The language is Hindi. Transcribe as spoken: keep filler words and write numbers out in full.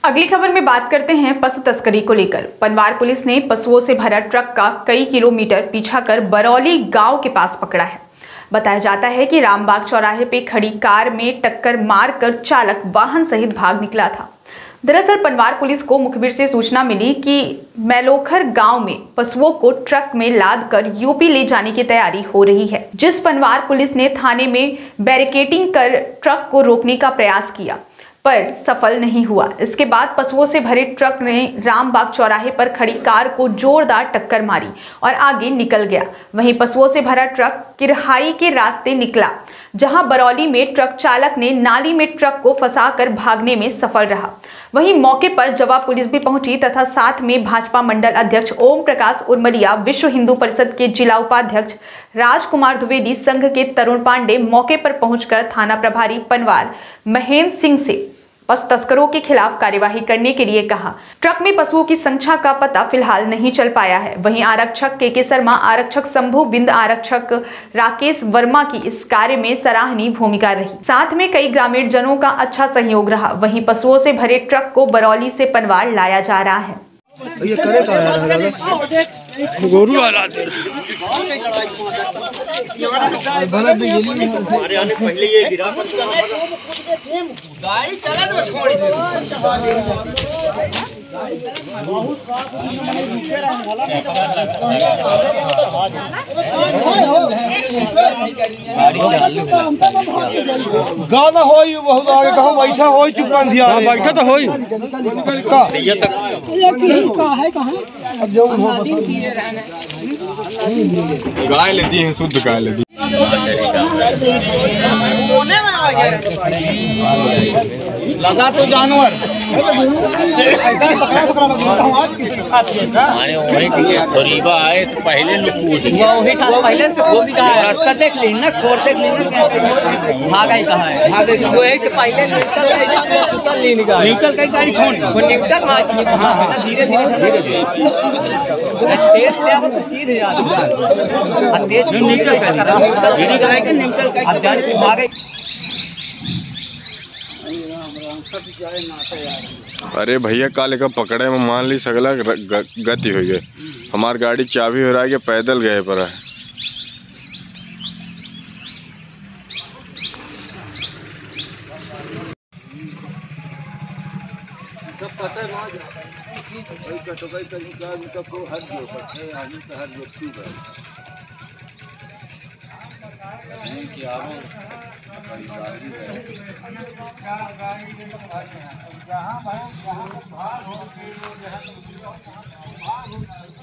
अगली खबर में बात करते हैं पशु तस्करी को लेकर। पनवार पुलिस ने पशुओं से भरा ट्रक का कई किलोमीटर पीछा कर बरौली गांव के पास पकड़ा है। बताया जाता है कि रामबाग चौराहे पे खड़ी कार में टक्कर मारकर चालक वाहन सहित भाग निकला था। दरअसल पनवार पुलिस को मुखबिर से सूचना मिली कि मैलोखर गांव में पशुओं को ट्रक में लाद कर यूपी ले जाने की तैयारी हो रही है, जिस पनवार पुलिस ने थाने में बैरिकेडिंग कर ट्रक को रोकने का प्रयास किया पर सफल नहीं हुआ। इसके बाद पशुओं से भरे ट्रक ने रामबाग चौराहे पर खड़ी कार को जोरदार टक्कर मारी और आगे निकल गया। वहीं पशुओं से भरा ट्रक किरहाई के रास्ते निकला, जहां बरौली में ट्रक चालक ने नाली में ट्रक को फंसाकर भागने में सफल रहा। वहीं मौके पर जवाब पुलिस भी पहुंची तथा साथ में भाजपा मंडल अध्यक्ष ओम प्रकाश उर्मलिया, विश्व हिंदू परिषद के जिला उपाध्यक्ष राजकुमार द्विवेदी, संघ के तरुण पांडे मौके पर पहुंचकर थाना प्रभारी पनवार महेंद्र सिंह से पशु तस्करों के खिलाफ कार्यवाही करने के लिए कहा। ट्रक में पशुओं की संख्या का पता फिलहाल नहीं चल पाया है। वहीं आरक्षक के के शर्मा, आरक्षक शंभू बिंद, आरक्षक राकेश वर्मा की इस कार्य में सराहनीय भूमिका रही। साथ में कई ग्रामीण जनों का अच्छा सहयोग रहा। वहीं पशुओं से भरे ट्रक को बरौली से पनवार लाया जा रहा है। ये करे का यार गोरू वाला भला भी ये नहीं हमारे आने पहले ये गिरा गाड़ी चला तो छोड़ दे बहुत गाना होई बहुत आगे कहां बैठा होई चुप बंधिया बैठा तो होई का ये तक का है कहां अब जो गाय लेती है, शुद्ध गाय लेती लगा तो जानवर गरीबा आए तो पहले वही पहले से वो भी कहा है रास्ता देख लेना खोर देख लेना भागा ही कहा है भागे वो ऐसे पहले निकल ले निकल निकल कई गाड़ी छोड़ वो निकल मार धीरे धीरे तेज से अब सीधे आ रहा है तेज निकल कर निकल के निकल के अब जान से भागे। अरे भैया काले का पकड़े में मान ली सगला गति हो गए। हमार गाड़ी चाबी हो रहा है कि पैदल गए पर है। सब पता है वहाँ तो कई तरीका को हर जो है आदमी का हर व्यक्ति है नहीं कि आओ जहाँ भाई जहाँ भाग हो